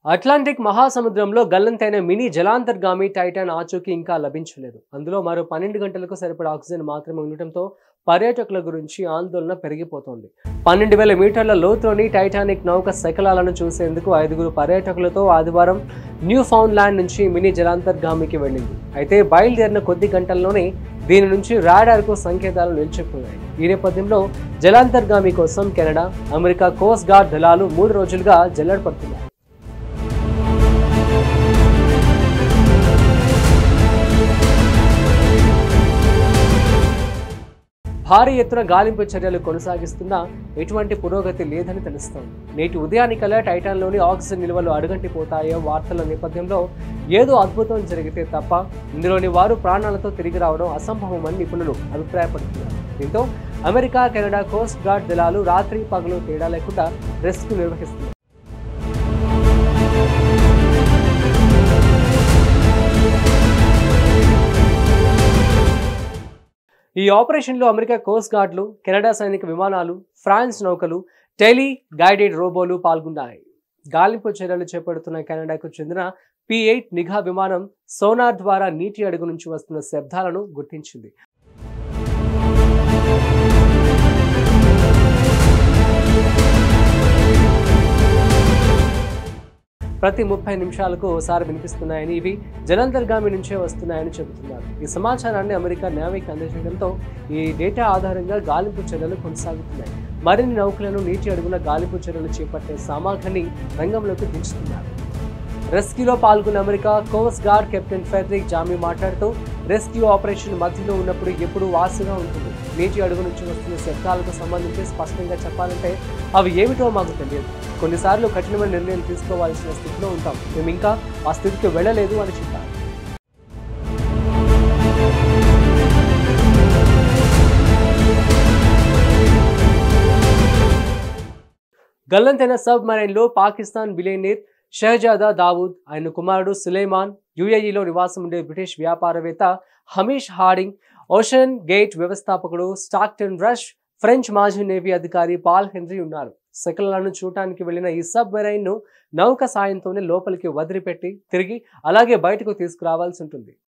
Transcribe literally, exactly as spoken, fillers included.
Atlantic మహాసముద్రంలో గల్లంతైన mini జలాంతర్గామి Titan ఆచూకీ ఇంకా లభించలేదు. అందులో మరో పన్నెండు గంటలకు సరిపడా ఆక్సిజన్ మాత్రమే ఉండటంతో పర్యాటకుల గురించి ఆందోళన పెరిగిపోతోంది. పన్నెండు వేల మీటర్ల లోతులోని టైటానిక్ నౌక శకలాలను చూసేందుకు ఐదుగురు పర్యాటకులతో ఆదివారం న్యూ ఫౌండ్ ల్యాండ్ నుంచి మినీ జలాంతర్గామికి వెళ్ళింది. అయితే బయలుదేరిన కొద్ది గంటల్లోనే దీని నుంచి రాడార్కు సంకేతాలు నిలిచిపోయాయి. ఈ నేపథ్యంలో జలాంతర్గామి కోసం కెనడా, అమెరికా కోస్ట్ గార్డ్ దళాలు మూడు రోజులుగా జల్లెడ పడుతున్నాయి. భారీ ఎత్తున గాలింపు చర్యలు కొనసాగిస్తున్నా ఎటువంటి పురోగతి లేదని తెలుస్తోంది. నేటి ఉదయానికల్లా టైటాన్లోని ఆక్సిజన్ నిల్వలు అడుగంటిపోతాయో వార్తల నేపథ్యంలో ఏదో అద్భుతం జరిగితే తప్ప ఇందులోని వారు ప్రాణాలతో తిరిగి రావడం అసంభవమని నిపుణులు అభిప్రాయపడుతున్నారు. దీంతో అమెరికా, కెనడా కోస్ట్ గార్డ్ దళాలు రాత్రి పగలు తేడా లేకుండా రెస్క్యూ నిర్వహిస్తున్నారు. ఈ ఆపరేషన్లో అమెరికా కోస్ట్ గార్డులు, కెనడా సైనిక విమానాలు, ఫ్రాన్స్ నౌకలు, టెలి గైడెడ్ రోబోలు పాల్గొన్నాయి. గాలింపు చర్యలు చేపడుతున్న కెనడాకు చెందిన పి ఎయిట్ నిఘా విమానం సోనార్ ద్వారా నీటి అడుగు నుంచి వస్తున్న శబ్దాలను గుర్తించింది. ప్రతి ముప్పై నిమిషాలకు ఓసారి వినిపిస్తున్నాయని, ఇవి జలాంతర్గామి నుంచే వస్తున్నాయని చెబుతున్నారు. ఈ సమాచారాన్ని అమెరికా నేవీకి అందజేయడంతో ఈ డేటా ఆధారంగా గాలింపు చర్యలు కొనసాగుతున్నాయి. మరిన్ని నౌకలను నీటి అడుగున గాలింపు చర్యలు చేపట్టే సామగ్రిని రంగంలోకి దించుతున్నారు. రెస్క్యూలో పాల్గొన్న America coast guard captain Frederick Jamie మాట్లాడుతూ, రెస్క్యూ ఆపరేషన్ మధ్యలో ఉన్నప్పుడు ఎప్పుడూ వాసుగా ఉంటుంది. నీటి అడుగు నుంచి వస్తున్న శబ్దాలకు సంబంధించి స్పష్టంగా చెప్పాలంటే అవి ఏమిటో మాకు తెలియదు. కొన్నిసార్లు కఠినమైన నిర్ణయం తీసుకోవాల్సిన స్థితిలో ఉంటాం. మేము ఇంకా ఆ స్థితికి వెళ్ళలేదు అని చెప్పారు. గల్లంతైన సబ్ మరైన్లో పాకిస్తాన్ బిలియనీర్ షహజాదా దావూద్, ఆయన కుమారుడు సులేమాన్, యుఏఈలో నివాసం ఉండే బ్రిటిష్ వ్యాపారవేత్త హమీష్ హార్డింగ్, ఓషన్ గేట్ వ్యవస్థాపకుడు స్టాక్టన్ రష్, ఫ్రెంచ్ మాజీ నేవీ అధికారి పాల్ హెన్రీ ఉన్నారు. శకలాలను చూడటానికి వెళ్లిన ఈ సబ్ మెరైన్ ను నౌక సాయంతోనే లోపలికి వదిలిపెట్టి తిరిగి అలాగే బయటకు తీసుకురావాల్సి ఉంటుంది.